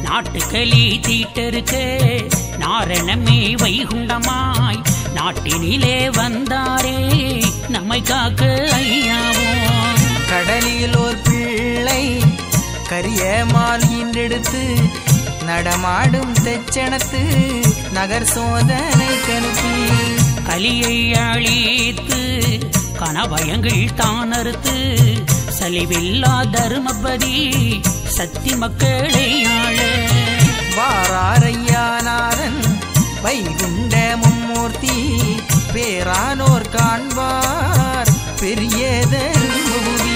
நாட்டுக்களி தீட்டருக்க நாரணமே வைகுண்டமாய் நாட்டினிலே வந்தாரே நம்மை காக்க ஐயாவோம். கடலில் ஓர் பிள்ளை கரிய மாலின்றெடுத்து நடமாடும் தெச்சனத்து நகர் சோதனை கணுப்பி கலியை அழித்து கனபயங்கள் தான் அறுத்து சலிவில்லா தர்மபதி சத்தி மக்களை ஆள வாராரையானாரன் வைகுண்ட மும்மூர்த்தி பேரானோர் காண்பார் பெரிய தர்மபுரி.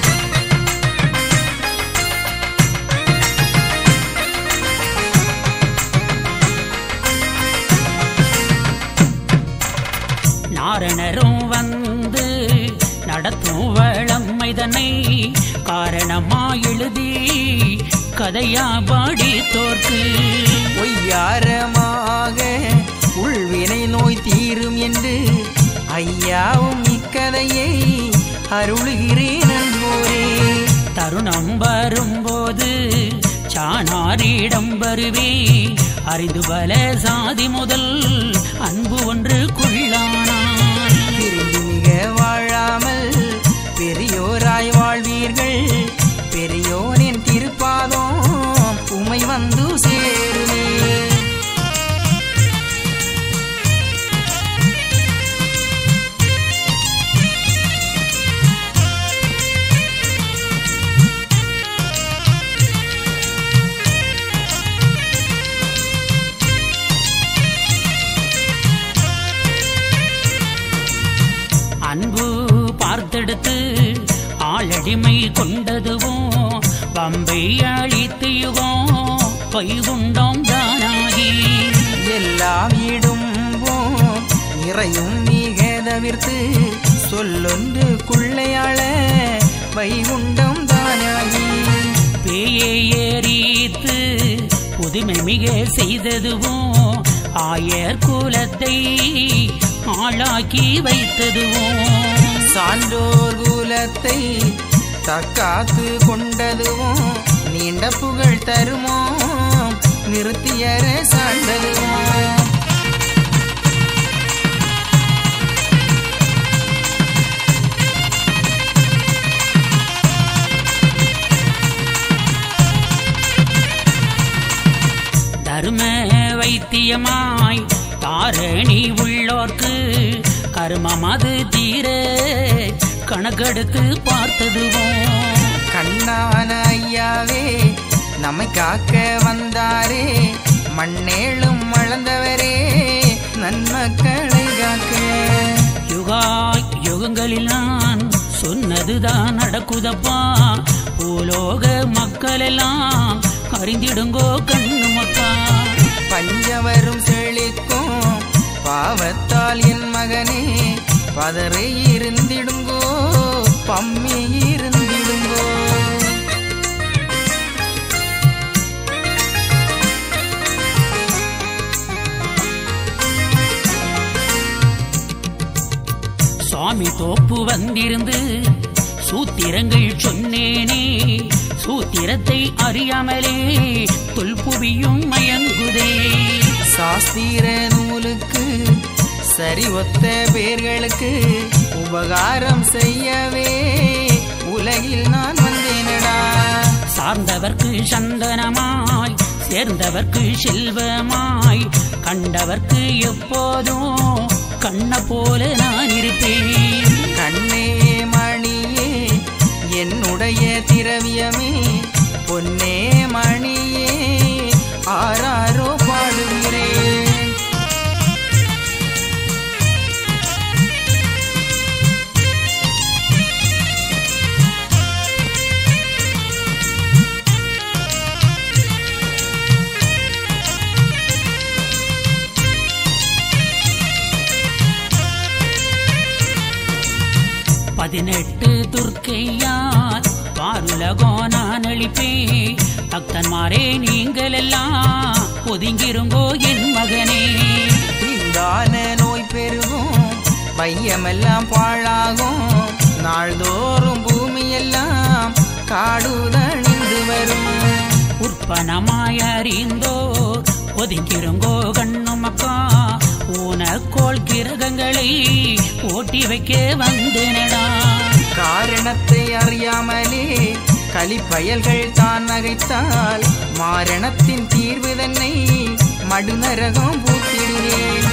நாரணரும் வந்து நடத்தும் வளமைதனை காரணமா எழுதி கதையா பாடி தோற்கு ஒய்யாரமாக உள்வினை நோய் தீரும் என்று ஐயாவும் இக்கதையை அருளுகிறேன் அன்போரே. தருணம் வரும்போது சாணாரிடம் வருவே அறிந்து பல சாதி முதல் அன்பு ஒன்று கொள்ளானான். பிரிந்து மிக வாழாமல் பெரியோராய் வாழ்வீர்கள் பெரியோனின் திருப்பாதம் உமை வந்து சேருமே. அன்பு பார்த்தெடுத்து ஆளடிமை கொண்டதுவும் பம்பை அழித்து யுகம் வைகுண்டம் தானாகி எல்லாம் இடும்போம் இறையும் மிக தவிர்த்து சொல்லொன்று குள்ளையாள வைகுண்டம் தானாகி பேயை ஏறித்து புதுமை மிக செய்ததுவும் ஆயர் குலத்தை ஆளாக்கி வைத்ததுவும் சான்றோர் குலத்தை தக்காத்து கொண்டதுவும் நீண்ட புகழ் தருமோ நிறுத்தியர சாண்டதுவும். தர்ம வைத்தியமாய் தாரணி உள்ளோர்க்கு கர்மம் அது தீர கணக்கெடுத்து பார்த்ததுவும் கண்ணான ஐயாவே நம்மை காக்க வந்தாரே மண்ணேளும் வளர்ந்தவரே நன்மக்களை காக்க. யுகாய் யுகங்களில் நான் சொன்னதுதான் நடக்குதப்பா பூலோக மக்கள் எல்லாம் அறிந்திடுங்கோ கண்ணு மக்கா. பஞ்சவரும் செழிக்கும் பாவத்தால் என் மகனே பதறை இருந்திடுங்கோ பம்மி இருந்திடுங்கோ. சுவாமி தோப்பு வந்திருந்து சூத்திரங்கள் சொன்னேனே சூத்திரத்தை அறியாமலே தொல்புவியும் மயங்குதே. சாஸ்திர நூலுக்கு சரி ஒத்த பேர்களுக்கு உபகாரம் செய்யவே உலகில் நான் வந்தேனடா. சார்ந்தவர்க்கு சந்தனமாய் சேர்ந்தவர்க்கு செல்வமாய் கண்டவர்க்கு எப்போதும் கண்ண போல நான் இருப்பேன். கண்ணே மணியே என்னுடைய திரவியமே பொன்னே மணியே ஆராரோ பாடுகிறேன். பதினெட்டு துர்க்கையார் பாருலகோ நான் அளிப்பேன். பக்தன்மாரே நீங்கள் எல்லாம் ஒதுங்கிருங்கோ என் மகனே. தீண்டான நோய் பெருகும் பையமெல்லாம் பாழாகும் நாள்தோறும் பூமியெல்லாம் காடுதணிந்து வரும். அப்பனமாய் அறிந்தோர் ஒதுங்கிருங்கோ கண்ணுமக்கா ஊனக்கோள் கிரகங்களை ஓட்டி வைக்க வந்தேனடா. காரணத்தை அறியாமலே கலிப்பயல்கள் தான் நகைத்தால் மாரணத்தின் தீர்வு தன்னை மடுநரகம் பூத்திடுவேன்.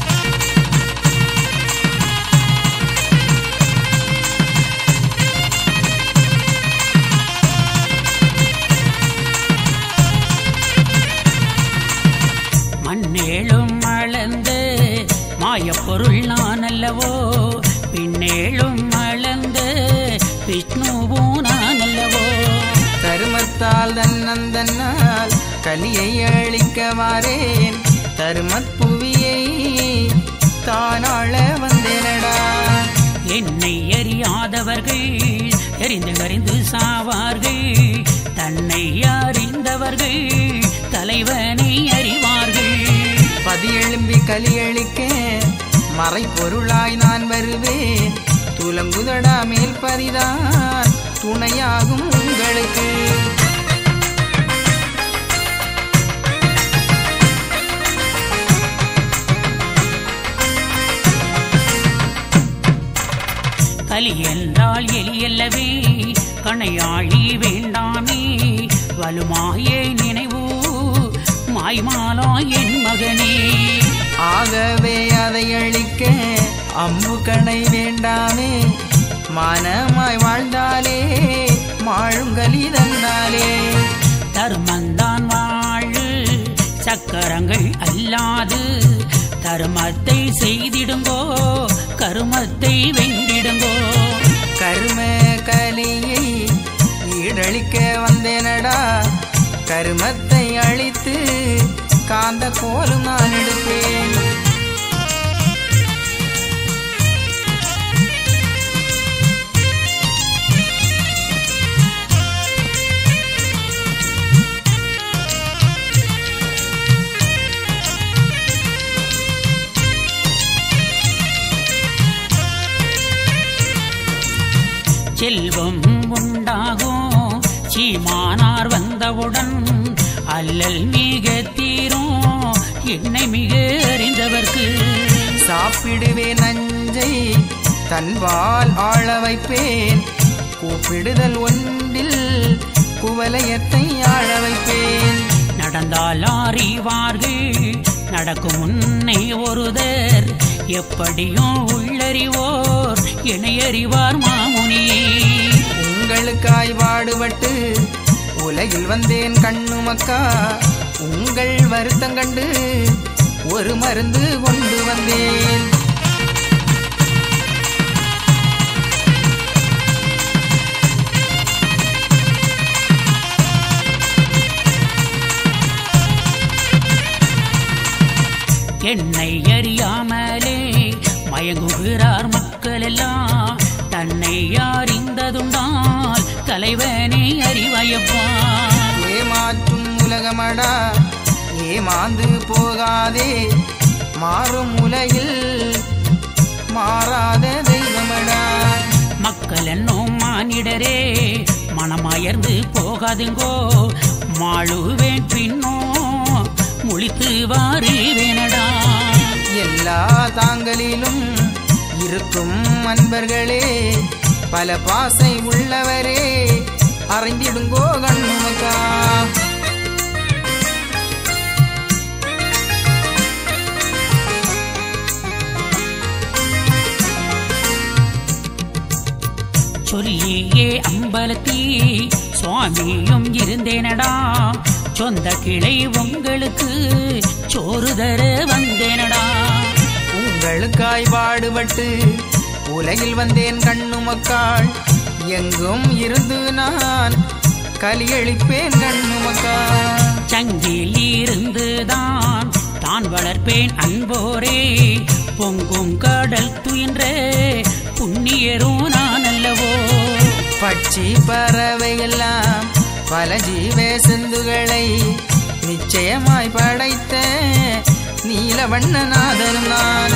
மண்ணேழும் அளந்த மாயப்பொருள் நான் அல்லவோ பின்னேழும் அளந்த விஷ்ணுவும் நான் அல்லவோ. தருமத்தால் தன்னந்தன்னால் கலியை அழிக்க வாரேன் தருமத் புவியை தானாள வந்தேனடா. என்னை அறியாதவர்கள் எரிந்து சாவார்கள் தன்னை அறிந்தவர்கள் தலைவனை அறிவார்கள். பதியெழும்பி கலியளிக்க மறைப்பொருளாய் நான் வருவேன் துலங்குதடா மேல் பதிதான் துணையாகும் உங்களுக்கு. கலி என்றால் எலியல்லவே கணையாழி வேண்டாமே வலுமாயே நினைவு மாய்மாலா என் மகனே. ஆகவே அதை அழிக்க அம்பு கணை வேண்டாமே மானமாய் வாழ்ந்தாலே மாழுங்கலி தந்தாலே. தருமந்தான் வாழு சக்கரங்கள் அல்லாது தருமத்தை செய்திடுங்கோ கருமத்தை வெண்டிடுங்கோ. கரும கலியை ஈடழிக்க வந்தேனடா கருமத்தை அழித்து காந்த கோலும் நான் எடுப்பேன். செல்வம் உண்டாகும் சீமானார் வந்தவுடன் அல்லல் மிக தீரும் என்னை மிக அறிந்தவர்க்கு. சாப்பிடுவே நஞ்சை தன்பால் ஆள வைப்பேன் கூப்பிடுதல் ஒன்றில் குவலயத்தை ஆள வைப்பேன். நடந்தால் அறிவார்கள் நடக்கும் முன்னே ஒருதர் எப்படியும் உள்ளறிவோர் இணையறிவார் மாமுனியே. உங்களுக்காய் பாடுபட்டு உலகில் வந்தேன் கண்ணுமக்கா உங்கள் வருத்தம் கண்டு ஒரு மருந்து கொண்டு வந்தேன். என்னை அறியாமலே மயங்குகிறார் மக்கள் எல்லாம் தன்னை அறிந்ததுண்டால் தலைவனை அறிவயப்பா. ஏமாற்றும் உலகமடா ஏமாந்து போகாதே மாறும் உலகில் மாறாத தெய்வமடா. மக்கள் என்னும் மானிடரே மனமயர்ந்து போகாதுங்கோ மாழுவேன் பின்னோ முழித்து வாருவேனடா. எல்லா தாங்களிலும் இருக்கும் அன்பர்களே பல பாசை உள்ளவரே அறிந்திடுங்கோ கண்ணுமக்கா. சொல்லியே அம்பலத்தி சுவாமியும் இருந்தேனடா சொந்த கிளை உங்களுக்கு சோறு தர வந்தேனடா. உங்களுக்காய் பாடுபட்டு உலகில் வந்தேன் கண்ணுமக்காள் எங்கும் இருந்து நான் கலியளிப்பேன் கண்ணுமக்கா. சங்கில் இருந்துதான் தான் வளர்ப்பேன் அன்போரே பொங்கும் கடல் துயின்ற புண்ணியரும் நான் அல்லவோ. பட்சி பறவையெல்லாம் பல ஜீவ சிந்துகளை நிச்சயமாய் படைத்த நீலவண்ணநாதன் நான்.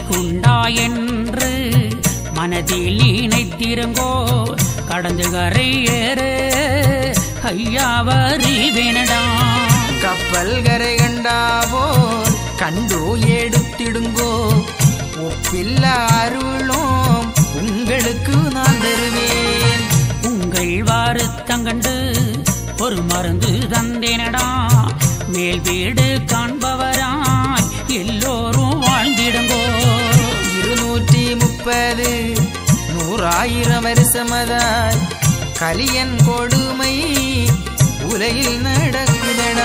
வைகுண்டா என்று மனதில் நினைத்திருங்கோ கடந்து கரை ஏறு ஐயாவரி வேணடா கப்பல் கரை கண்டாவோர் கண்டு எடுத்திடுங்கோ ஒப்பில்ல அருளும் உங்களுக்கு நான் தருவேன் உங்கள் வருத்தங்கண்டு ஒரு மருந்து தந்தேனடா மேல் வீடு காண்பவராய் எல்லோரும் வாழ்ந்திடுங்கோ 230 100,000 வருஷமதாய் கலியன் கொடுமை உலகில் நடக்குதடா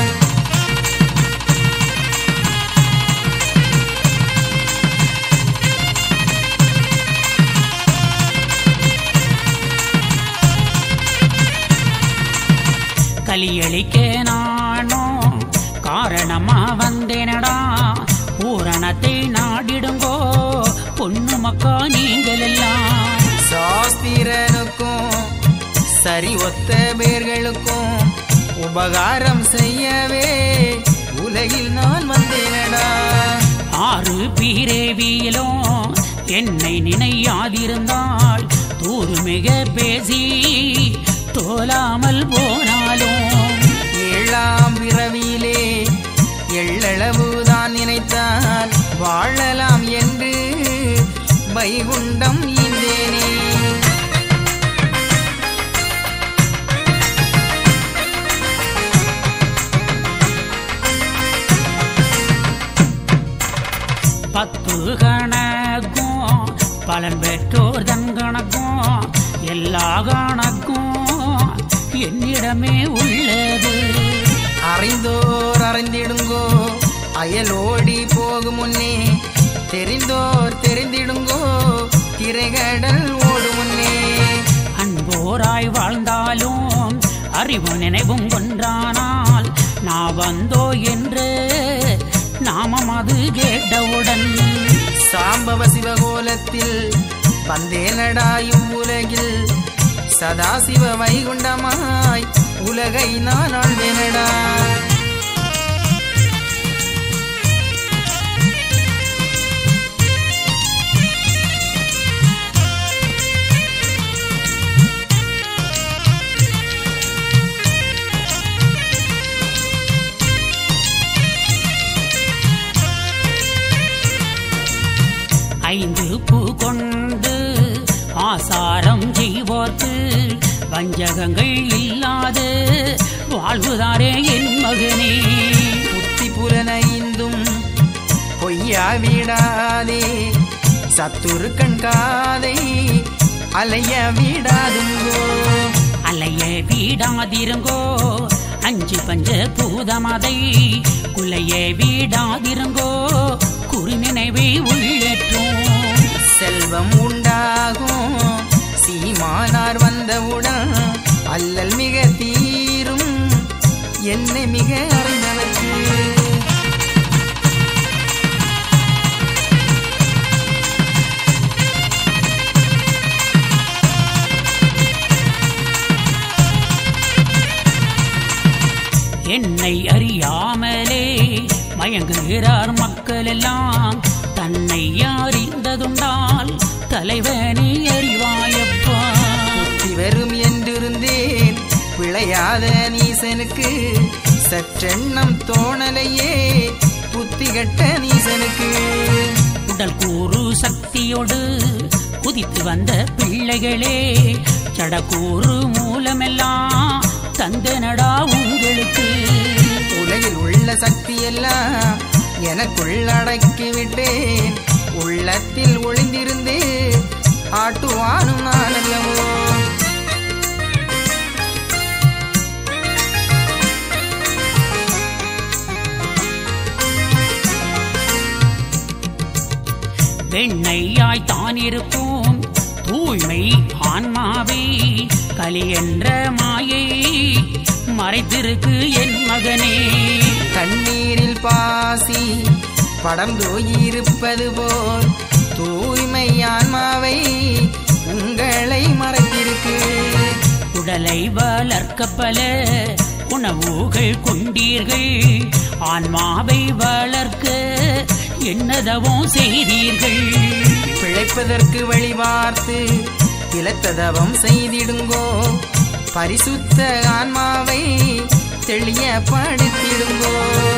கலியளிக்க நானோ காரணமா வந்தேனடா பூரணத்தை நாடிடுங்கோ பொண்ணு மக்கா நீங்கள் எல்லாம் சாஸ்திரனுக்கும் சரி ஒத்த பேர்களுக்கும் உபகாரம் செய்யவே உலகில் நான் வந்தேனடா 6 பிறவியிலும் என்னை நினையாதிருந்தால் தூர்மிக பேசி தோலாமல் போனாலும் 7ஆம் பிறவியிலே எள்ளளவுதான் நினைத்தால் வாழலாம் என்று வைகுண்டம் ஈந்தேனே பத்து கணக்கும் பலன் பெற்றோர் தன் கணக்கும் எல்லா கணக்கும் என்னிடமே உள்ளது அறிந்தோர் அறிந்திடுங்கோ அயலோடி போகும் முன்னே தெரிந்தோர் தெரிந்திடுங்கோ திரைகடல் ஓடும் முன்னே அன்போராய் வாழ்ந்தாலும் அறிவு நினைவும் கொன்றானால் நான் வந்தோ என்று நாமம் அது கேட்டவுடன் சாம்பவ சிவகோலத்தில் வந்தேனடாயும் உலகில் சதாசிவ வைகுண்டமாய் உலகை நான் ஆழ்வேனடா ஐந்து பூ கொண்டு ஆசாரம் செய்வோர்க்கு வஞ்சகங்கள் இல்லாது வாழ்வுதாரே என் மகனே புத்தி புலனைந்தும் பொய்யா விடாதே சத்துரு கண்காதை அலைய விடாதுங்கோ அலைய வீடாதிருங்கோ 5 பஞ்ச பூதமதை குலைய வீடாதிருங்கோ குறி நினைவை உள்ளேற்றும் செல்வம் உண்டாகும் சீமானார் வந்தவுடன் அல்லல் மிக தீரும் என்னை மிக அறிந்தவர்க்கு என்னை அறியாமலே மயங்குகிறார் மக்கள் எல்லாம் தன்னை அறிந்ததுண்டால் தலைவனை அறிவாயப்பா புத்தி வரும் என்றிருந்தேன் பிழையாத நீசனுக்கு சற்றெண்ணம் தோணலையே புத்தி கட்ட நீசனுக்கு உடல் கூறு சக்தியோடு குதித்து வந்த பிள்ளைகளே சடக்கூறு மூலமெல்லாம் தந்தனடா உங்களுக்கு உலகில் உள்ள சக்தி எல்லாம் எனக்குள் அடக்கி விட்டேன் உள்ளத்தில் ஒளிந்திருந்து ஆட்டுவானும் நான் அல்லவோ வெண்ணையாய் தான் இருக்கும் தூய்மை ஆன்மாவை கலி என்ற மாயை மறைத்திருக்கு என் மகனே தண்ணீரில் பாசி படம் தோயிருப்பது போல் தூய்மை ஆன்மாவை உங்களை மறைத்திருக்கு உடலை வளர்க்க பல உணவுகள் கொண்டீர்கள் ஆன்மாவை வளர்க்க என்னதவம் செய்தீர்கள்? பிழைப்பதற்கு வழி பார்த்து இலத்ததவம் செய்திடுங்கோ. பரிசுத்த ஆன்மாவை தெளியப்படுத்திடுங்கோ.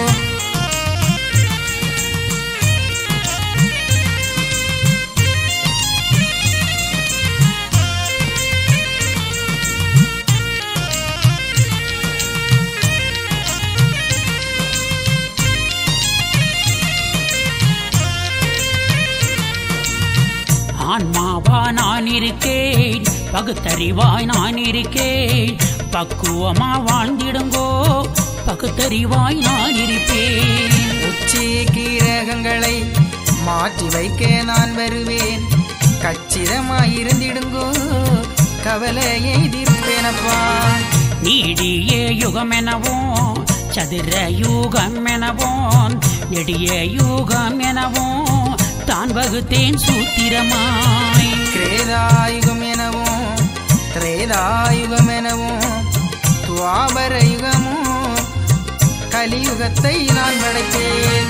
ஆன்மாவா நான் இருக்கேன், பகுத்தறிவாய் நான் இருக்கேன். பக்குவமா வாழ்ந்திடுங்கோ, பகுத்தறிவாய் நான் இருப்பேன். உச்சி கிரகங்களை மாற்றி வைக்க நான் வருவேன். கச்சிதமாயிருந்திடுங்கோ, கவலையை தீர்ப்பேனப்பா. நீடிய யுகம் எனவும் சதுர யுகம் எனவும் நெடிய யுகம் எனவும் தான் வகுத்தேன் சூத்திரமாய். கிரேதாயுகம் எனவும் திரேதாயுகம் எனவும் துவாபர யுகமும் கலியுகத்தை நான் படைத்தேன்.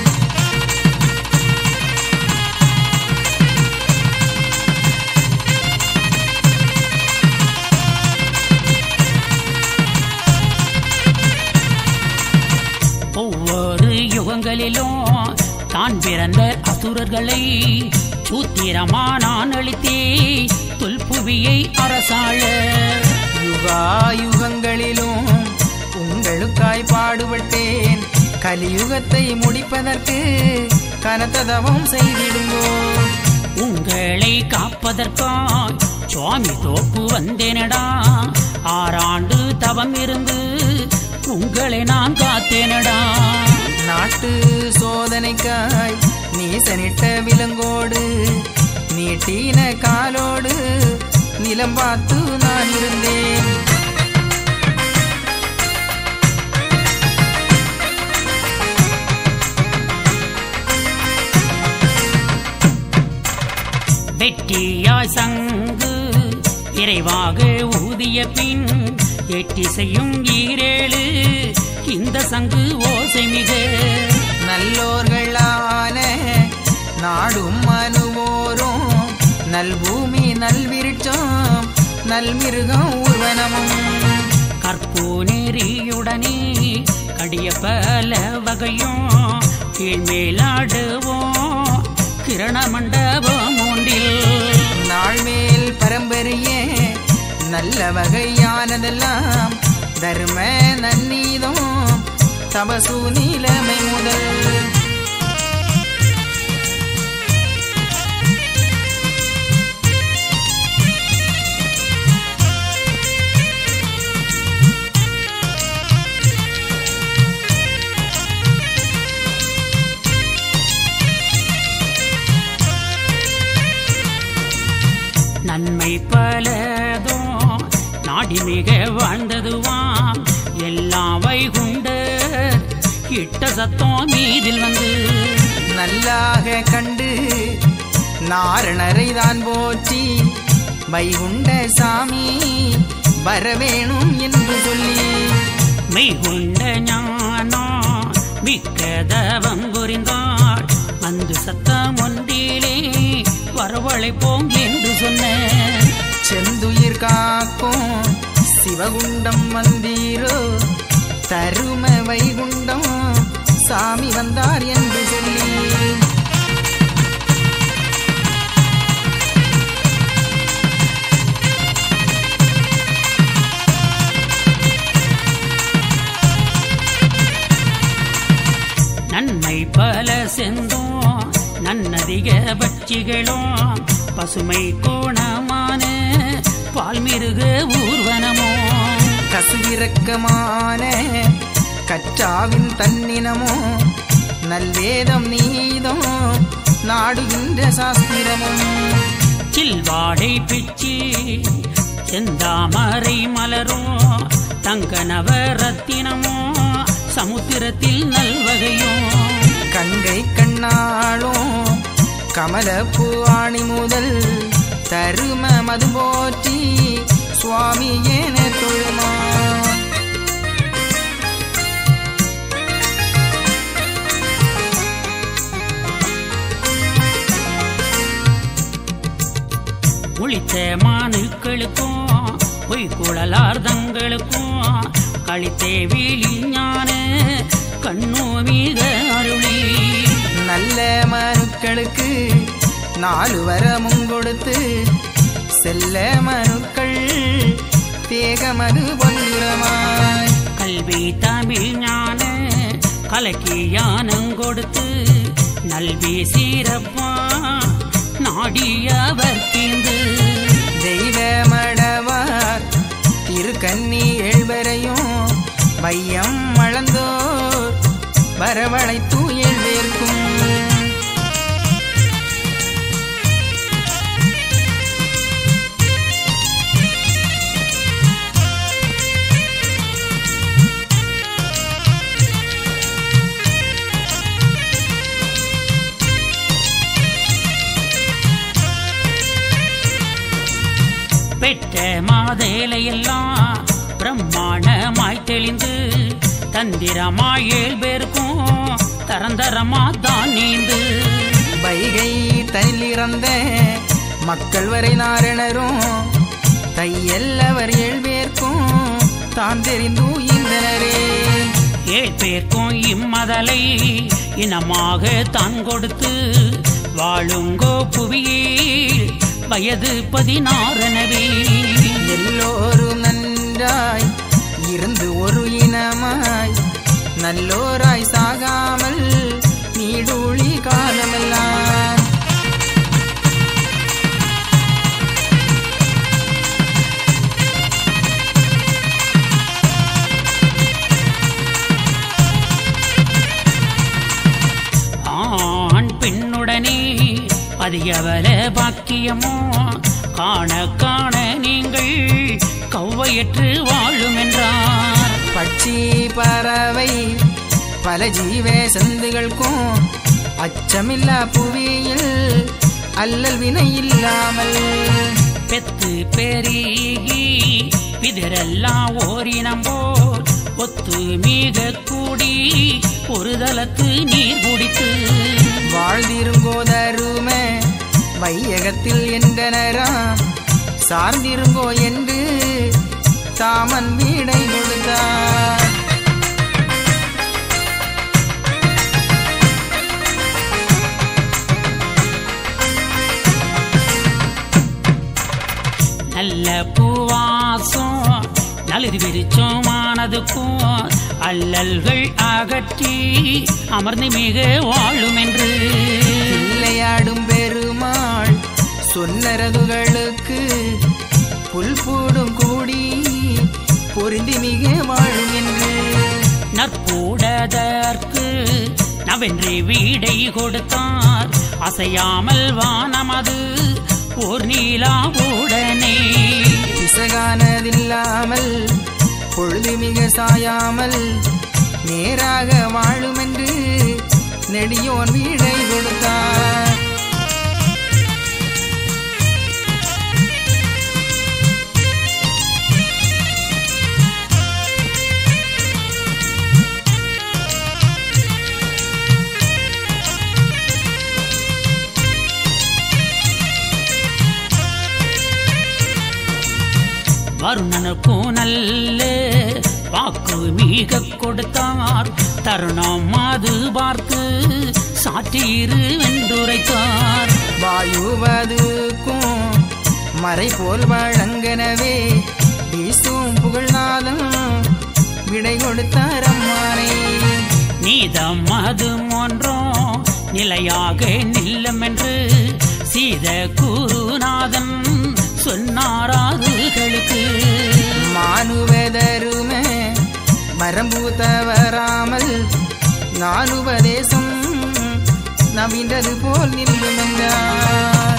ஒவ்வொரு யுகங்களிலும் தான் பிறந்த அசுரர்களை சூத்திரமா நான் அளித்தே தொல்புவியை அரசாள. யுகாயுகங்களிலும் உங்களுக்காய் பாடுபட்டேன். கலியுகத்தை முடிப்பதற்கு கனத்ததவம் செய்திடுங்கோ. உங்களை காப்பதற்காய் சுவாமி தோப்பு வந்தேனடா. 6 ஆண்டு தவம் இருந்து உங்களை நான் காத்தேனடா. நாட்டு சோதனைக்காய் நீசனிட்ட விலங்கோடு நீட்டின காலோடு நிலம் பார்த்து நான் இருந்தேன். வெற்றியாய் சங்கு விரைவாக ஊதிய பின் எட்டி செய்யும் 7 இந்த சங்கு ஓசை மிக. நல்லோர்களான நாடும் மனுவோரும் நல்பூமி நல்விருட்சம் நல்மிருகம் ஊர்வனமும் கற்பூ நெறியுடனே கடிய பல வகையும் கீழ்மேலாடுவோம் கிரண மண்டபம் ஒன்றில். நாள்மேல் பரம்பரையே நல்ல வகையானதெல்லாம் தர்ம நன்னீதம் தபசு நீலமை முதல். நன்மை பலதோ நாடி மிக வாழ்ந்ததுவாம் எல்லாம் வைகுண்ட இட்ட சத்தம் மீதில் வந்து. நல்லாக கண்டு நாரணரை தான் போற்றி வைகுண்ட சாமி வரவேணும் என்று சொல்லி மெய்குண்ட ஞானோ மிக்கதவம் புரிந்தார். வந்து சத்தம் ஒன்றிலே வரவழைப்போம் என்று சொன்ன. செந்துயிர் காக்கும் சிவகுண்டம் வந்தீரோ தரும வைகுண்டம் சாமி வந்தார் என்று சொல்லி நன்மை பல செந்தோம் நன்னதிக பட்சிகளும் பசுமை கோணமான பால்மிருக ஊர்வனமோ கசுவிரக்கமான கச்சாவின் தன்னினமோ நல்வேதம் நீதம் நாடுகின்ற சாஸ்திரமும் சில்வாடை பிச்சி செந்தாமரை மலரும் தங்க நவரத்தினமோ சமுத்திரத்தில் நல்வகையும் கங்கை கண்ணாளும் கமலப்பூ ஆணி முதல் தரும மது போற்றி சுவாமி ஏன தொழுமா புளித்த மானுக்களுக்கும் பொய்க்குழலார்தங்களுக்கும் களித்தேவிலி ஞான கண்ணு மிக அருளி நல்ல மனுக்களுக்கு 4 வரமும் கொடுத்து செல்ல மனுக்கள் தேகமது பொன்னிறமாய் கல்வி தமிழ் ஞான கலக்கியானம் கொடுத்து நல்வி சீரப்பா நாடியவர்க்கிந்து தெய்வ மடவார் திருக்கன்னி எழுவரையும் வையம் மளந்தோர் வரவழைத்து எழுவேற்கும் பெற்ற மாதேலையெல்லாம் பிரம்மாண்டமாய் தெளிந்து தந்திரமாய் 7 பேருக்கும் தரந்தரமா தான் நீந்து வைகை தனிலிறந்த மக்கள் வரை நாரணரும் தையல்லவர் 7 பேர்க்கும் தான் தெரிந்து இந்தனரே 7 பேர்க்கும் இம்மதலை இனமாக தான் கொடுத்து வாழுங்கோ புவியில் வயது 16 எல்லோரும் நன்றாய் இருந்து ஒரு இனமாய் நல்லோராய் சாகாமல் நீடூழி காலமெல்லாம் ஆண் பெண்ணுடனே அதிகவர பாக்கியமோ காண காண நீங்கள் கவ்வையற்று வாழும் என்றார் பட்சி பறவை பல ஜீவ சந்துகளுக்கும் அச்சமில்லா புவியில் அல்லல் வினை இல்லாமல் பெத்து பெருகி பிதரெல்லாம் ஓரினம் போல் ஒத்து மிக கூடி ஒரு தலத்து நீர் குடித்து வாழ்ந்திருங்கோதருமே வையகத்தில் என்றனராம் சார்ந்திருங்கோ என்று தாமன் வீடை கொடுத்தார் நல்ல பூவாசம் நலிது விரிச்சோமானதுக்கும் அல்லல்கள் அகற்றி அமர்ந்து மிக வாழும் என்று விளையாடும் பெருமாள் சொன்னரதுகளுக்கு புல் பூடும் கூடி பொருந்தி மிக வாழும் என்று நற்பூடதற்கு நவென்று வீடை கொடுத்தார் அசையாமல் வானமது ஓர் நீலா உடனே பிசகானதில்லாமல் பொழுது மிக சாயாமல் நேராக வாழும் என்று நெடியோன் வீடை கொடுத்தார் வருணனுக்கும் நல்ல வாக்கு மிக கொடுத்தார் தருணம் அது பார்த்து சாற்றியிரு வென்றுரைத்தார் வாயுவதுக்கும் மறை போல் வழங்கனவே வீசும் புகழ்நாதம் விடை கொடுத்தார் அம்மானை நீதம் அது ஒன்றும் நிலையாக நில்லும் என்று சீத குருநாதன் சொன்னாராதுகளுக்கு மானுவதருமே மரம்பு தவறாமல் நானுபதேசம் நவீன்றது போல் நில்லும் என்றார்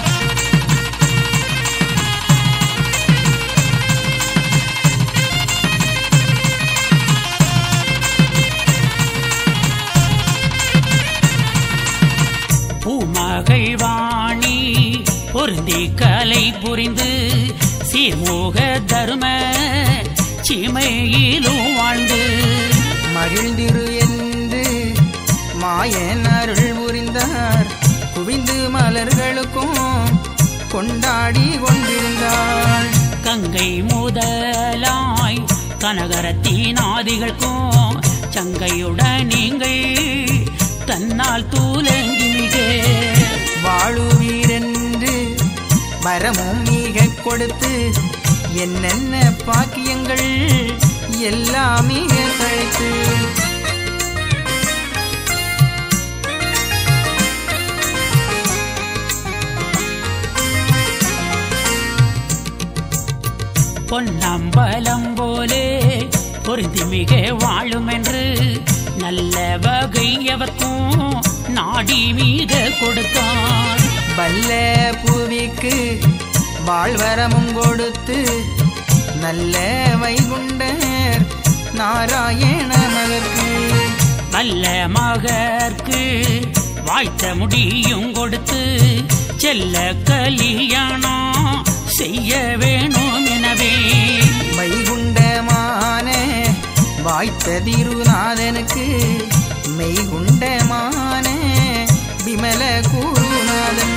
பூமகள் வாணி பொருந்தி கலை புரிந்து சீர்மோக தரும சீமையிலும் வாழ்ந்து மகிழ்ந்திரு என்று மாயன் அருள் புரிந்தார் குவிந்து மலர்களுக்கும் கொண்டாடி கொண்டிருந்தாள். கங்கை முதலாய் கனகரத்தினாதிகளுக்கும் சங்கையுடன் நீங்கள் தன்னால் தூலங்கி மிக வாழுவீரென்று வரமும் மிக கொடுத்து என்னென்ன பாக்கியங்கள் எல்லாம் மிக கழித்து பொன்னம்பலம் போலே பொருந்தி மிக வாழும் என்று நல்ல வகை எவர்க்கும் நாடி மீக கொடுத்தான். வல்ல புவிக்கு வாழ்வரமும் கொடுத்து நல்ல வைகுண்டர் நாராயண மகற்கு நல்ல மகற்கு வாய்த்த முடியும் கொடுத்து செல்ல கலியாணம் செய்ய வேணும் எனவே வைகுண்டமான வாய்த்த திருநாதனுக்கு மெய்குண்டமான விமல குருநாதன்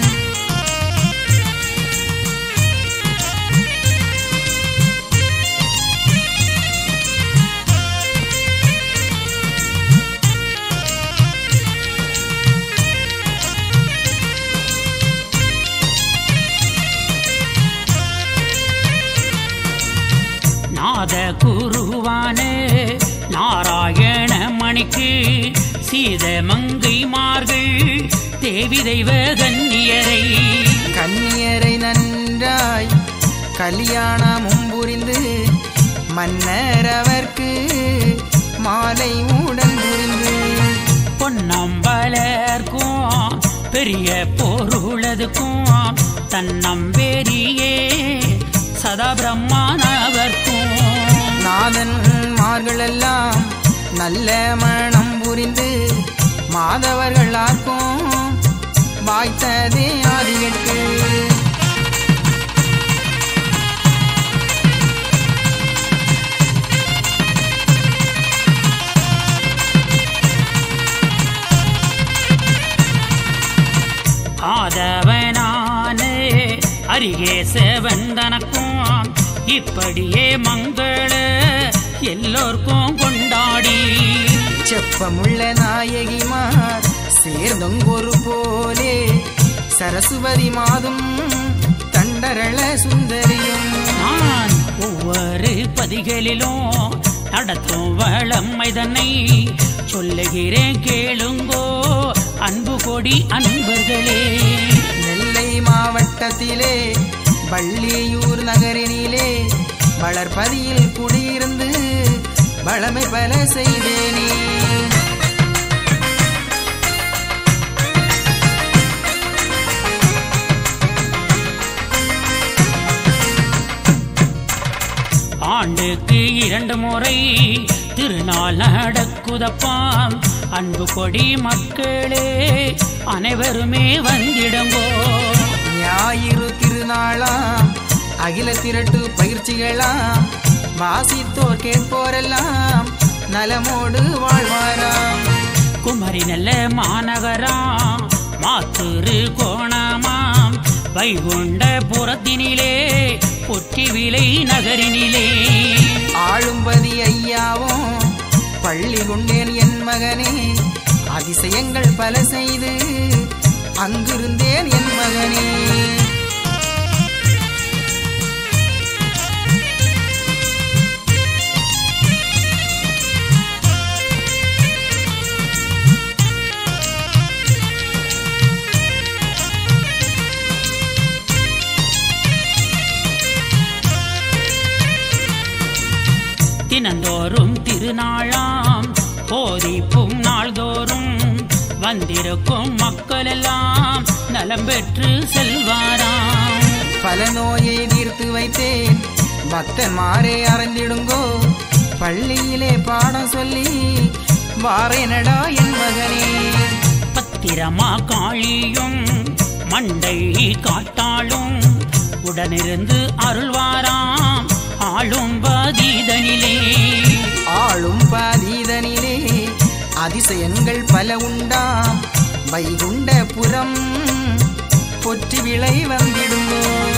நாத குருவானே நாராயண மணிக்கு சீத மங்கைமார்கள் தேவி தெய்வ கன்னியரை நன்றாய் கல்யாணமும் புரிந்து மன்னர் அவர்க்கு மாலை உடன் புரிந்து பொன்னம்பலர்க்கும் பெரிய பொருளதுக்கும் தன்னம்பேரியே சதா பிரம்மானவர்க்கும் நாதன்மார்களெல்லாம் நல்ல மனம் புரிந்து மாதவர்களார்க்கும் வாய்த்ததே ஆதிகட்கு ஆதவனானே அருகே செவந்தனக்கும் இப்படியே மங்கள எல்லோர்க்கும் கொண்டாடி செப்பமுள்ள நாயகிமார் சேர்ந்தொங்கொரு போலே சரஸ்வதி மாதும் தண்டரள சுந்தரியும் நான் ஒவ்வொரு பதிகளிலும் நடத்தும் வளமை தன்னை சொல்லுகிறேன் கேளுங்கோ அன்பு கொடி அன்பர்களே. நெல்லை மாவட்டத்திலே வள்ளியூர் நகரினிலே வளர்பதியில் குடியிருந்து வளமை பல செய்தேனே. ஆண்டுக்கு 2 முறை திருநாள் நடக்குதப்பாம் அன்பு கொடி மக்களே அனைவருமே வந்திடுங்கோ. ஞாயிறு திருநாளாம் அகில திரட்டு பயிற்சிகளாம் வாசித்தோர் கேட்போரெல்லாம் நலமோடு வாழ்வாராம். குமரி நல்ல மாநகராம் மாத்துரு கோணமாம் வைகுண்ட புறத்தினிலே பொற்றி விலை நகரினிலே ஆளும்பதி ஐயாவும் பள்ளி கொண்டேன் என் மகனே அதிசயங்கள் பல செய்து அங்கிருந்தேன் என் மகனே. தினந்தோறும் திருநாளாம் போதிப்பும் நாள்தோறும் வந்திருக்கும் மக்கள் எல்லாம் நலம் பெற்று செல்வாராம். பல நோயை தீர்த்து வைத்தேன் பக்தன்மாரே அறிந்திடுங்கோ பள்ளியிலே பாடம் சொல்லி வாரேனடா என் மகனே. பத்திரமா காளியும் மண்டை காட்டாளும் உடனிருந்து அருள்வாராம் ஆளும் பாதீதனிலே. ஆளும் பாதீதனிலே அதிசயங்கள் பல உண்டாம் வைகுண்டபுரம் பொற்றி விளை வந்திடுங்கோ.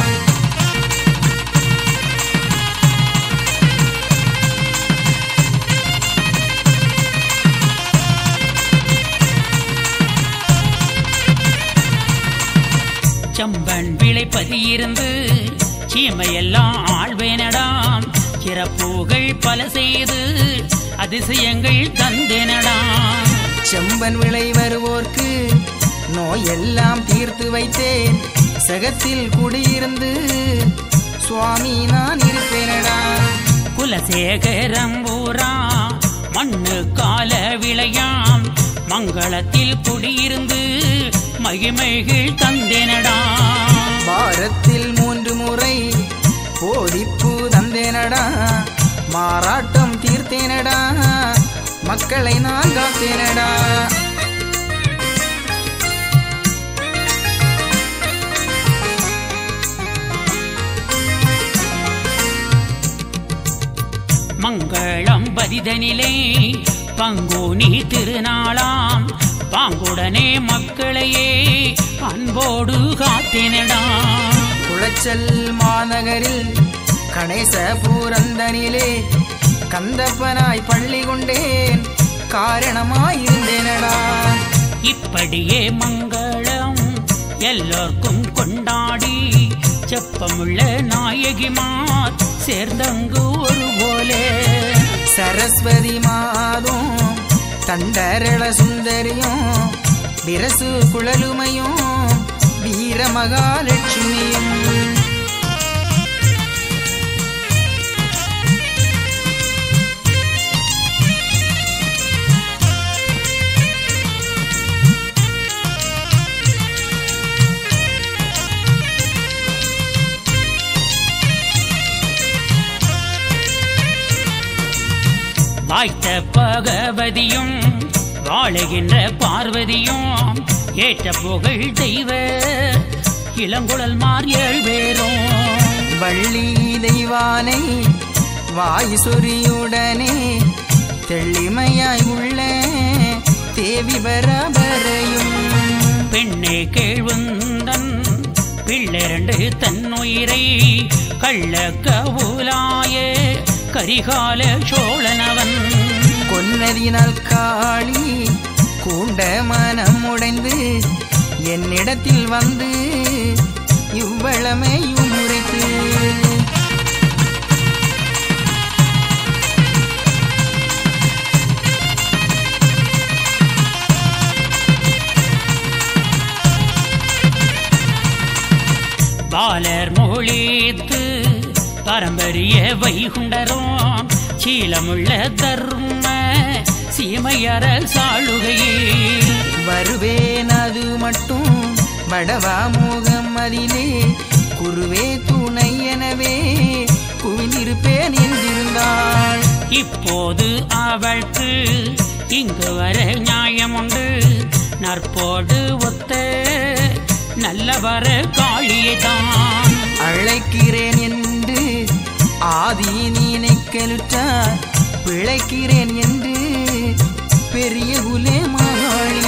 செம்பன் விளைப்பதியிருந்து சீமையெல்லாம் ஆழ்வேனடாம். சிறப்புகள் பல செய்து அதிசயங்கள் தந்தேனடாம். செம்பன் விளை வருவோர்க்கு நோயெல்லாம் தீர்த்து வைத்தேன். சகத்தில் குடியிருந்து சுவாமி நான் இருப்பேனடா. குலசேகரம் ஊரா மண்ணு கால விளையாம். மங்களத்தில் குடியிருந்து மகிமைகள் தந்தேனடா. வாரத்தில் 3 முறை போதிப்பு தந்தேனடா. மாறாட்டம் தீர்த்தேனடா. மக்களை நான் காத்தேனடா. மங்களம் பதிதனிலே பங்குனி திருநாளாம். பாங்குடனே மக்களையே அன்போடு காத்தேனடா. குளச்சல் மாநகரில் கணேசபுரந்தனிலே கந்தப்பனாய் பள்ளி கொண்டேன். காரணமாயிருந்தேனடா. இப்படியே மங்களம் எல்லோர்க்கும் கொண்டாடி செப்பமுள்ள நாயகிமார் சேர்ந்தங்கு ஒரு போலே. சரஸ்வதி மாதும் தண்டரள சுந்தரியும் விரசு குழலுமையும் வீர மகாலட்சுமியும் வாய்த்த பகவதியும் வாழுகின்ற பார்வதியும் ஏற்ற புகழ் தெய்வ இளங்குழல் மார் 7 பேரும். வள்ளி தெய்வானை வாயுசுரியுடனே தெள்ளிமையாய் உள்ள தேவி பரபரையும். பெண்ணே கேழ்வுந்தன் பிள்ளை தன்னுயிரை கள்ள கவுலாய கரிகால சோழனவன். கொன்னதினால் காளி கூண்ட மனம் உடைந்து என்னிடத்தில் வந்து இவ்வளமையும் உரைத்து பாலர் மொழித்து பாரம்பரிய வைகுண்டரும் சீலமுள்ள தர்ம சீமையரல் சாளுகையே. வருவேன் அது மட்டும் வடவா முகம் அதிலே குருவே துணை எனவே குவிந்திருப்பேன் என்றிருந்தாள். இப்போது அவൾക്ക് இங்கு வர நியாயம் உண்டு. நற்போடு ஒத்த நல்லவர காளியைதான் அழைக்கிறேன் என்று ஆதி நினைக்கலுற்றார். பிழைக்கிறேன் என்று பெரிய குலே மகாளி.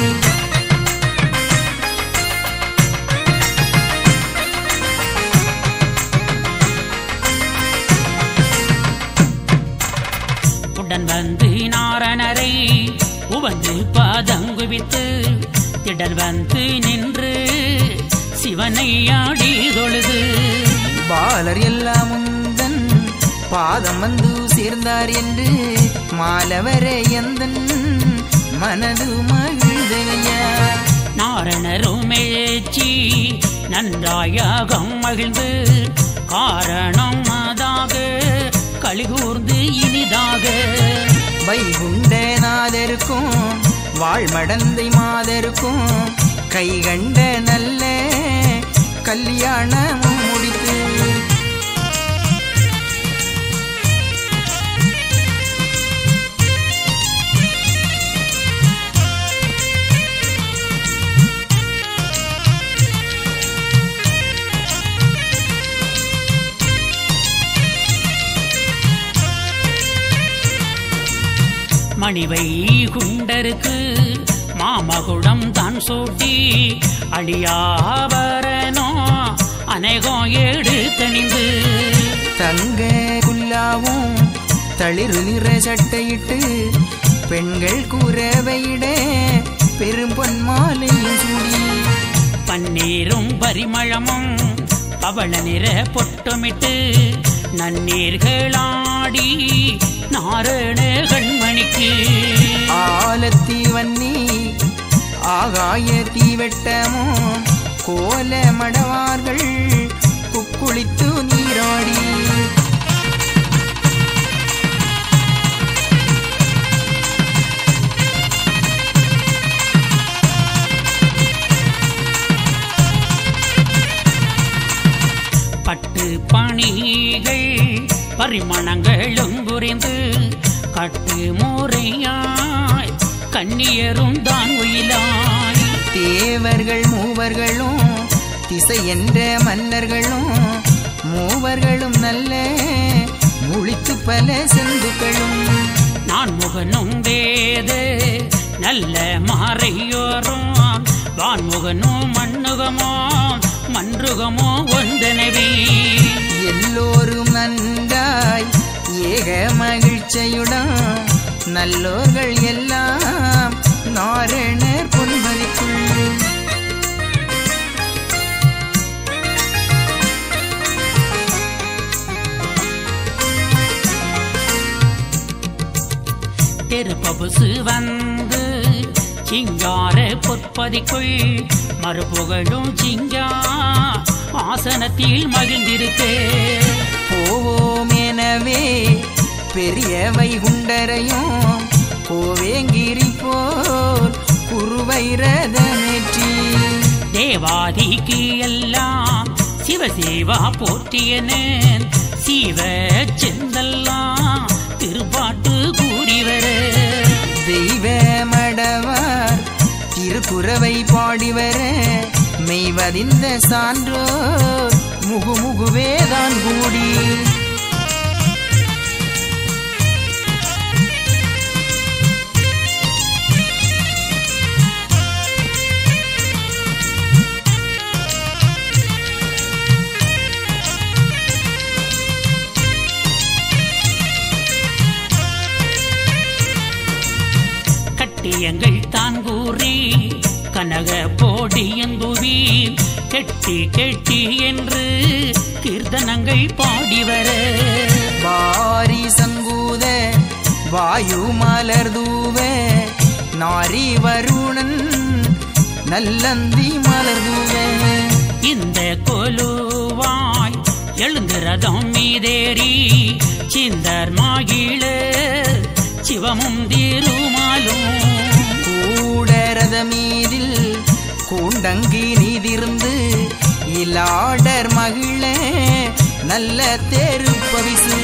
உடன் வந்து நாரணரை உவந்து பாதங்குவித்து திடல் வந்து நின்று சிவனை ஆடி தொழுது. பாலர் எல்லாம் முந்தன் பாதம் வந்து சேர்ந்தார் என்று மாலவரே எந்தன் மனது மகிழ்ந்தையா. நாரணரும் மேச்சி நன்றாயாக மகிழ்ந்து காரணம் அதாக கலிகூர்ந்து இனிதாக. வைகுண்டநாதருக்கும் வாழ்மடந்தை மாதருக்கும் கை கண்ட நல்ல கல்யாணமும் முடித்து மணிவை குண்டருக்கு மாமகுடம் தான் சூட்டி அழியாபரனோ அநேகம் ஏடு தணிந்து தங்க குல்லாவும் தளிர் நிற சட்டையிட்டு பெண்கள் கூறவையிட பெரும் பொன்மாலையும் சூடி பன்னீரும் பரிமளமும் பவள நிற பொட்டமிட்டு நன்னீர்களாடி நாரண கண்மணிக்கு ஆலத்தி வன்னி ஆகாய தீவெட்டமோ கோல மடவார்கள் குக்குளித்து நீராடி பட்டு பணிகள் பரிமணங்களும் புரிந்து கட்டு முறையாய் கண்ணியரும் தான் உயிலாய் தேவர்கள் மூவர்களும் திசை என்ற மன்னர்களும் மூவர்களும் நல்ல முழித்து பல செந்துக்களும் நான் முகனும் வேத நல்ல மாறையோரும் வான்முகனும் மண்ணுகமோ மன்றுகமோ ஒன்றனவே எல்லோரும் நன்றாய் ஏக மகிழ்ச்சியுடன் நல்லோர்கள் எல்லாம் நாரணர் பொன்மதிக்குள் தெருப்பபுசு வந்து சிங்கார பொற்பதிக்குள் மறுபுகழும் சிங்கா ஆசனத்தில் மகிழ்ந்திருக்கே போவோம் எனவே பெரிய வைகுண்டரையும் கோவேங்கிரி போல் குருவைரதமேற்றி தேவாதிக்கு எல்லாம் சிவசேவா போற்றியனேன் சிவ செந்தெல்லாம் திருப்பாட்டு கூடிவர தெய்வ மடவார் திருக்குறவை பாடிவர மெய்வதிந்த சான்றோர் முகுமுகுவேதான் கூடி கட்டியங்கள் தான் கூறி கனக போடியந்துவி கெட்டி கெட்டி என்று கீர்த்தனங்கள் பாடிவர வாரி சங்கூத வாயு மலர் தூவ நாரி வருணன் நல்லந்தி மலர் தூவ இந்த கொலுவாய் எழுந்திரதம் மீதேறி சிந்தர் மாகிழ சிவமும் திருமாலும் கூடரத மீதில் கூண்டங்கி நீதிருந்து இலாடர் மகிழ நல்ல தேருப்பவிசு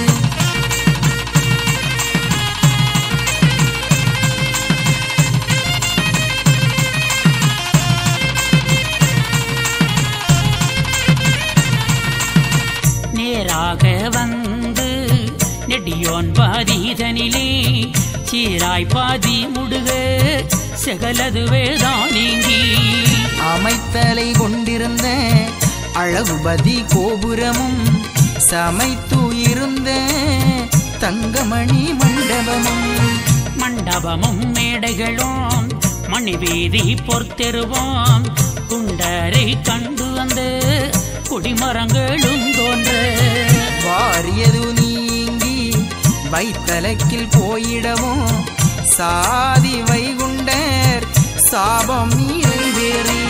நேராக வந்து நெடியோன் பாதிதனிலே சீராய் பாதி முடுக செகலதுவே தான் நீங்கி அமைத்தலை கொண்டிருந்த அழகுபதி கோபுரமும் சமைத்து இருந்த தங்கமணி மண்டபமும் மண்டபமும் மேடைகளும் மணிவீதி பொறுத்தெருவோம் குண்டரை கண்டு வந்த குடிமரங்களும் தோன்ற வாரியது நீங்கி வைத்தலக்கில் போயிடவும் சாதி வைகுண்டர் சாபம் நிறைவேறி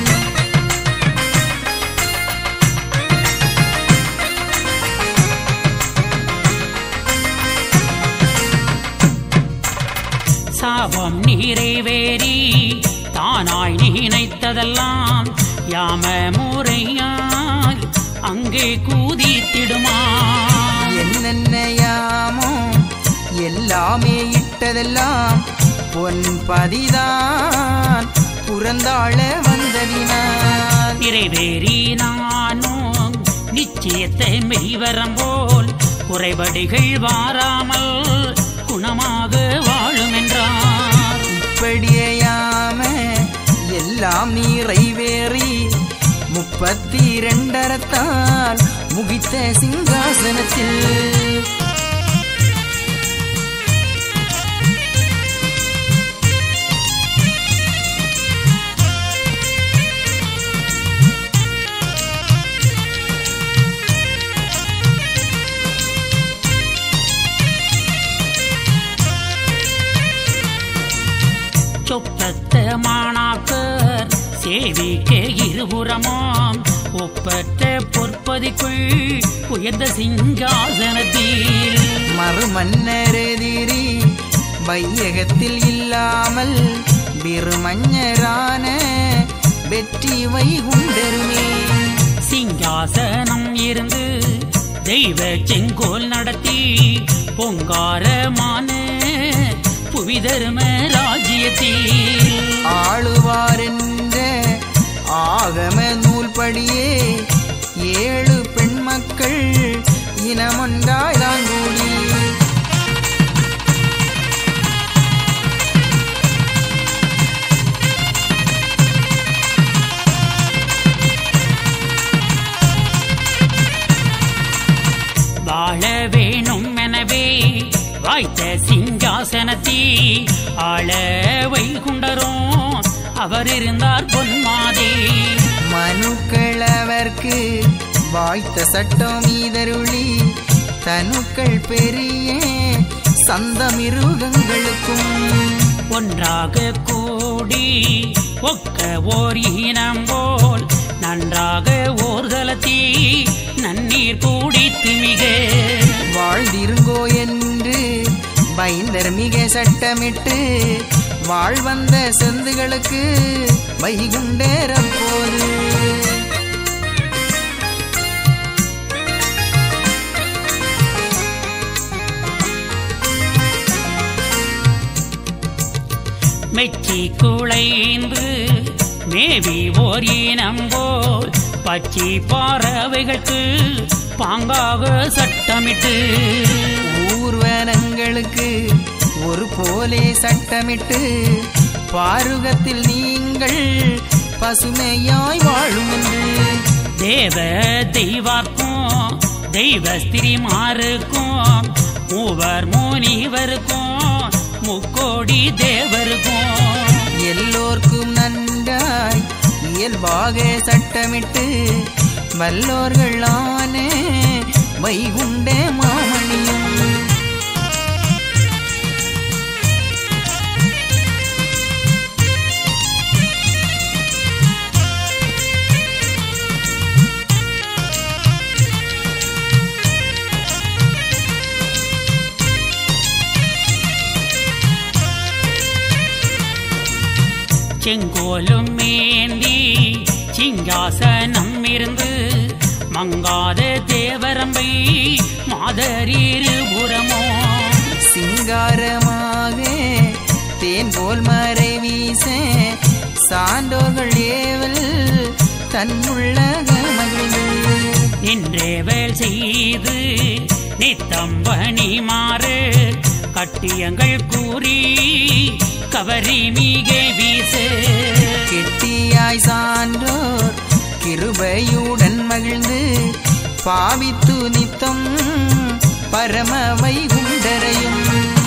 சாபம் நிறைவேறி தானாய் நினைத்ததெல்லாம் யாம முறையாய் அங்கே கூதித்திடுமா என்னென்னையாமோ எல்லாமே இட்டதெல்லாம் பொன் பதிதான் புறந்தாழ வந்ததினான் நிறைவேறி நானும் நிச்சயத்தை மெய்வரம் போல் குறைபடிகள் வாராமல் குணமாக வாழும் என்றார் இப்படியாம எல்லாம் நிறைவேறி 32 அறத்தால் முகித்த சிங்காசனத்தில் சொப்பத்த மாணாக்கர் சேவிக்க இருபுறமாம் ஒப்பற்ற பொற்பதிக்குள் உயர்ந்த சிங்காசனத்தில் மறுமன்னரெதிரி வையகத்தில் இல்லாமல் பெருமஞரான வெற்றி வைகுண்டருமே சிங்காசனம் இருந்து தெய்வ செங்கோல் நடத்தி பொங்காரமான புவிதர்ம ராஜ்யத்தில் ஆளுவார் என்ற ஆகம நூல்படியே 7 பெண் மக்கள் இனமொன்றாய் தாங்கூடி வாழ வேணும் எனவே வாய்த்த சிங்காசனத்தி ஆள வைகுண்டரும் அவர் இருந்தார் பொன்மாதே மனுக்களவர்க்கு வாய்த்த சட்டம் மீதருளி தனுக்கள் பெரிய சந்த மிருகங்களுக்கும் ஒன்றாக கூடி ஒக்க ஓர் இனம் போல் நன்றாக ஓர்தலத்தி நன்னீர் கூடித்து மிக வாழ்ந்திருங்கோ என்று பைந்தர் மிக சட்டமிட்டு வாழ்வந்த செந்துகளுக்கு வைகுண்டேறப்போது மெச்சி குளைந்து மேவி ஓர் இனம் போல் பச்சி பறவைகளுக்கு பாங்காக சட்டமிட்டு ஊர்வனங்களுக்கு ஒரு போலே சட்டமிட்டு பாருகத்தில் நீங்கள் பசுமையாய் வாழும் என்று தேவ தெய்வார்க்கும் தெய்வ ஸ்திரிமாருக்கும் மூவர் முனிவருக்கும் முக்கோடி தேவருக்கும் எல்லோர்க்கும் நன்றாய் இயல்பாக சட்டமிட்டு வல்லோர்களான வைகுண்ட மாமணியும் செங்கோலும் மேந்தி சிங்காசனம் இருந்து மங்காத தேவரம்பை மாதரிருபுறமோ சிங்காரமாக தேன் போல் மறை வீச சான்றோர்கள் ஏவல் தன்னுள்ளக மகிழ்ந்து நின்றேவல் செய்து நித்தம் பணி மாறு கட்டியங்கள் கூறி கவரி மிக வீசு கெட்டியாய் சான்றோர் கிருபையுடன் மகிழ்ந்து பாவித்து நித்தம் பரம வைகுண்டரையும்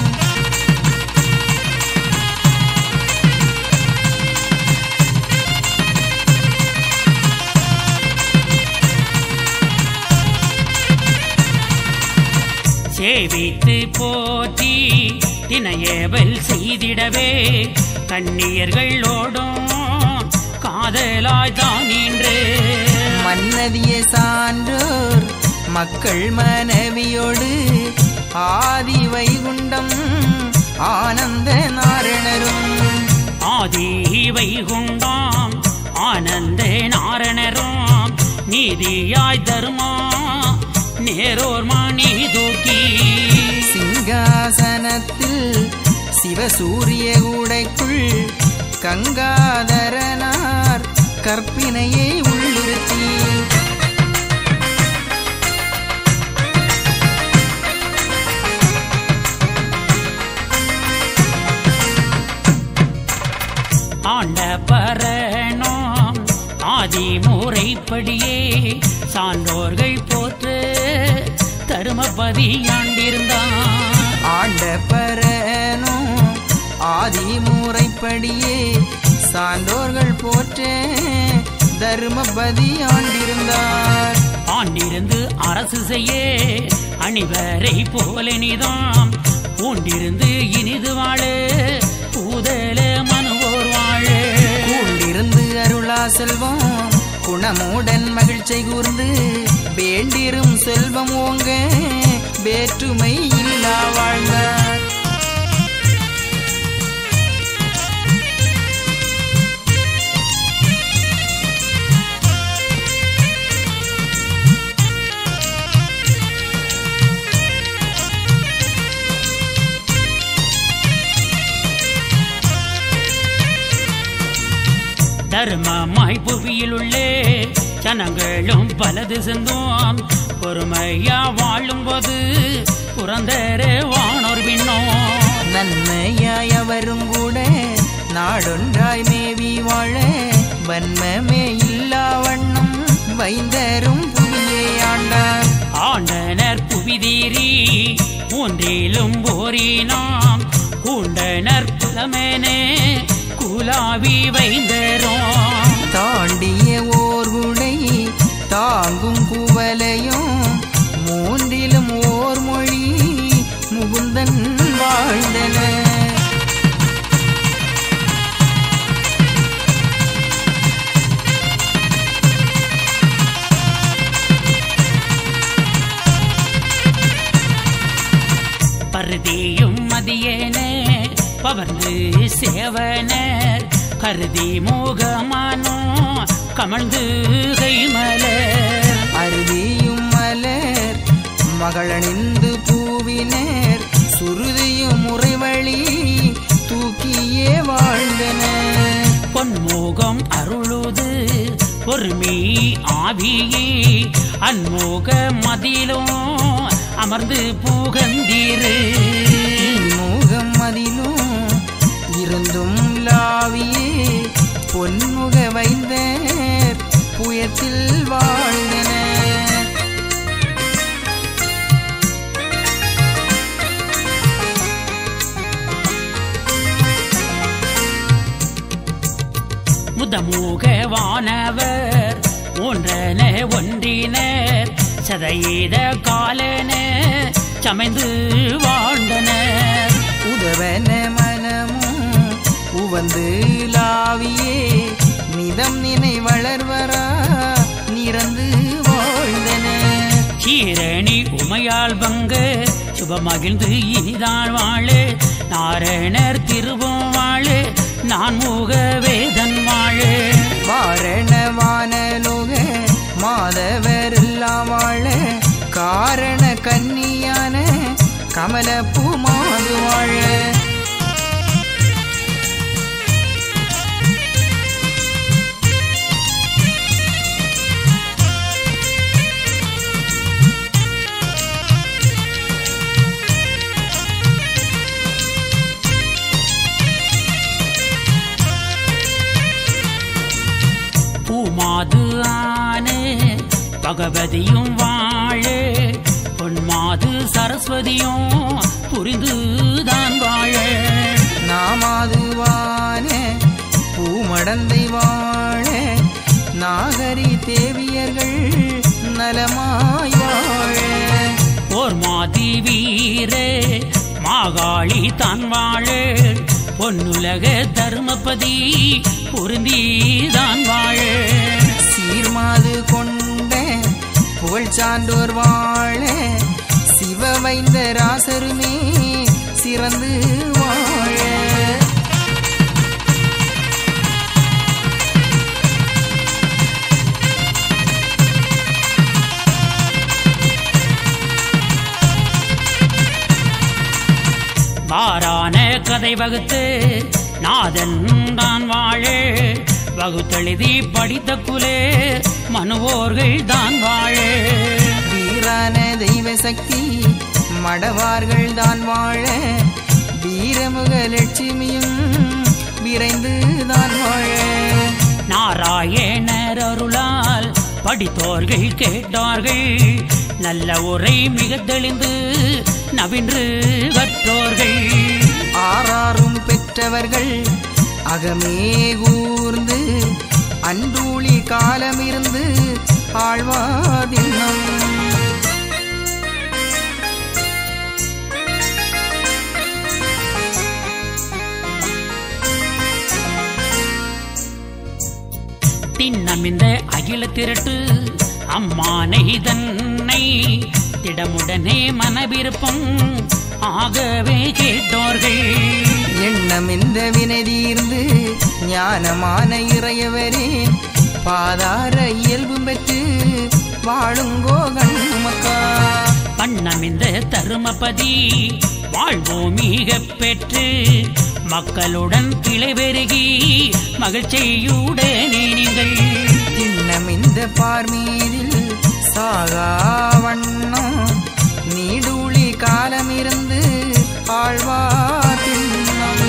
சேவித்து போற்றி தினையேவல் செய்திடவே கண்ணியர்களோடும் காதலாய் தான் நின்று மன்னதிய சான்றோர் மக்கள் மனைவியோடு ஆதி வைகுண்டம் ஆனந்த நாரணரும் ஆதி வைகுண்டாம் ஆனந்த நாரணரும் நீதியாய் தர்மா நேரோர் மணி தூக்கி சிங்காசனத்தில் சிவசூரிய கூடைக்குள் கங்காதரனார் கற்பினையை உள்ளிருத்தி ஆண்ட பரணம் ஆதி முறைப்படியே சான்றோர்கள் போற்று தருமபதி ஆண்டிருந்தான். ஆண்ட பரனும் ஆதி முறைப்படியே சான்றோர்கள் போற்ற தர்மபதி ஆண்டிருந்தார். ஆண்டிருந்து அரசு செய்ய அணிவரை போலனிதாம் பூண்டிருந்து இனிது வாழ பூதல மனுவோர் வாழ கூண்டிருந்து அருளா செல்வம் குணமுடன் மகிழ்ச்சி கூர்ந்து வேண்டிரும் செல்வம் ஓங்க வேற்றுமை இல்லா வாழ்ந்தார். தர்மமாய் புவியில் உள்ளே ஜனங்களும் பலது சென்றோம் பொறுமையா வாழும் போது புறந்தர வானோர் விண்ணோம். நன்மையாய் அவரும் கூட நாடொன்றாய் மேவி வாழ வன்மமே இல்லா வண்ணம் வைந்தரும் புவியை ஆண்டார். ஆண்டனர் புவிதீரி மூன்றிலும் போரினாம் கூண்டனர் புலமேனே குலாவி வைந்தரோம். தாண்டிய ஓர் குடை தாங்கும் குவலையும் மூன்றிலும் ஓர் மொழி முகுந்தன் வாழ்ந்தன. பருதியும் மதியேனே பவர்ந்து சேவனர் கருதி மோகமானோ கமழ்ந்து கைமலர். அருதியும் மலர் மகளணிந்து பூவினர் சுருதியும் முறைவழி தூக்கியே வாழ்ந்தனர். பொன்மோகம் அருளுது பொறுமை ஆவியே அன்மோக மதிலும் அமர்ந்து புகந்தீரு. முகம் மதிலும் இருந்தும் லாவியே பொன்முக வைந்தர் புயத்தில் வாழ்ந்தனர். முதமூகவானவர் ஒன்றன ஒன்றினர் சதையீத காலன சமைந்து வாழ்ந்தனர். உதவன மனமும் உவந்து லாவியே நிதம் நினை வளர்வரா நிறந்து வாழ்ந்தனர். சீரணி உமையால் பங்கு சுபமகிழ்ந்து இனிதான் வாழ நாரணர் திருவும் வாழ நான் முக வேதன் வாழ வாரணவானலோக மாதவர் எல்லாம் வாழ காரண கன்னியான கமல பூமாது வாழ. பூமாது ஆனே பகவதியும் வாழ பொன்மாது சரஸ்வதியும் புரிந்துதான் வாழ நாமாதுவான பூமடந்தை வாழ நாகரி தேவியர்கள் நலமாய் வாழ. ஓர் மாதி வீர மாகாளி தான் வாழ பொன்னுலக தர்மபதி பொருந்திதான் வாழ சீர்மாது கொண்ட புகழ் சான்றோர் வாழ சிவ வைந்த ராசருமே சிறந்து வாழ. வாரான கதை வகுத்து நாதன் தான் வாழ வகுத்தெழுதி படித்த குலே மனுவோர்கள் தான் வாழ வீரான தெய்வ சக்தி மடவார்கள் தான் வாழ வீரமுக லட்சுமியும் விரைந்துதான் வாழ. நாராயணர் அருளால் படித்தோர்கள் கேட்டார்கள், நல்ல உரை மிக தெளிந்து நவின்று கற்றோர்கள். ஆறாரும் பெற்றவர்கள் அகமே கூர்ந்து அன்றூழி காலமிருந்து ஆழ்வாதின்னம். திண்ணமிந்த அகில திரட்டு அம்மானை தன்னை திடமுடனே மனவிருப்பம் ஆகவே கேட்டோர்கள். எண்ணமிந்த வினை தீர்ந்து ஞானமான இறையவரே பாதார இயல்பும் பெற்று வாழுங்கோ கண்மக்கா. பண்ணமிந்த தருமபதி வாழ்வோமீக பெற்று மக்களுடன் கிளை பெருகி மகிழ்ச்சியுடனே நீங்கள். திண்ணமிந்த பார்மீதில் சாகா வண்ணம் நீடூழி காலமிருந்து ஆழ்வார் திண்ணம்.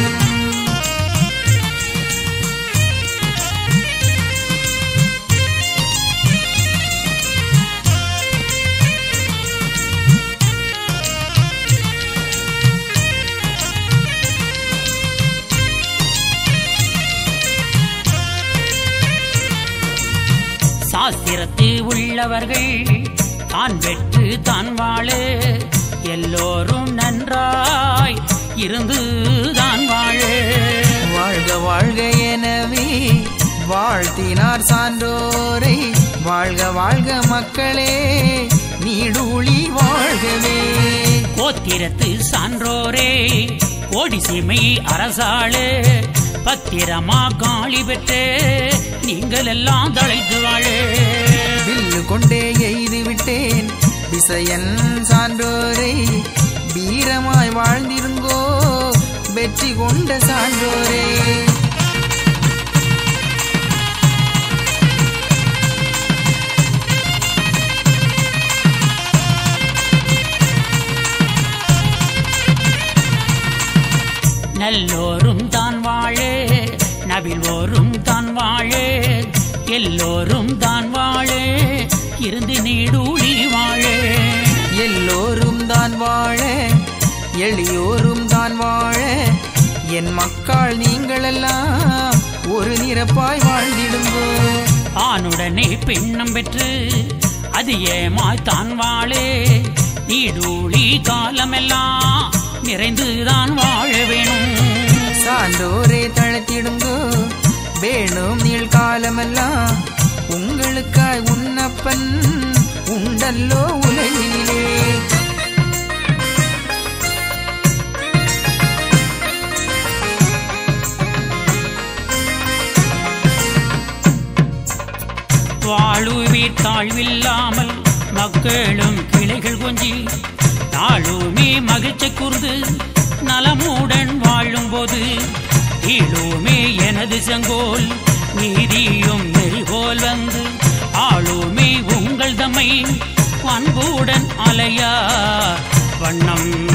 சாஸ்திரத்து உள்ளவர்கள் தான் பெற்று தான் வாழ எல்லோரும் நன்றாய் இருந்து தான் வாழ. வாழ்க வாழ்க எனவே வாழ்த்தினார் சான்றோரை, வாழ்க வாழ்க மக்களே நீடூழி வாழ்கவே. கோத்திரத்து சான்றோரே கோடி சீமை அரசாளு பத்திரமா காளி பெற்று நீங்கள் எல்லாம் தழைத்து வாழ. வில்லு கொண்டே எய்து விட்டேன் விசயன் சான்றோரை, வீரமாய் வாழ்ந்திருங்கோ வெற்றி கொண்ட சான்றோரே. நல்லோரும் தான் வாழ நவில்வோரும் தான் வாழ எல்லோரும் தான் வாழ இருந்து நீடூழி வாழ. எல்லோரும் தான் வாழ எளியோரும் தான் வாழ என் மக்கள் நீங்களெல்லாம் ஒரு நிரப்பாய் வாழ்ந்திடுங்கோ. ஆணுடனே பெண்ணம் பெற்று அது ஏமாய் தான் வாழ நீடூழி காலமெல்லாம் நிறைந்துதான் வாழ வேணும். சான்றோரே தழைத்திடுங்கோ வேணும் நீள் காலமெல்லாம் உங்களுக்காய் உன்னப்பன் உண்டல்லோ உலகிலே. வாழுவீர் தாழ்வில்லாமல் மக்களும் கிளைகள் கொஞ்சி நாளுமே மகிழ்ச்சி கூர்ந்து நலமுடன் வாழும் போது ஈழுமே எனது செங்கோல் நீதியும் நெறிபோல் வந்து ஆளுமே உங்கள் தம்மை அன்புடன் அலையா வண்ணம்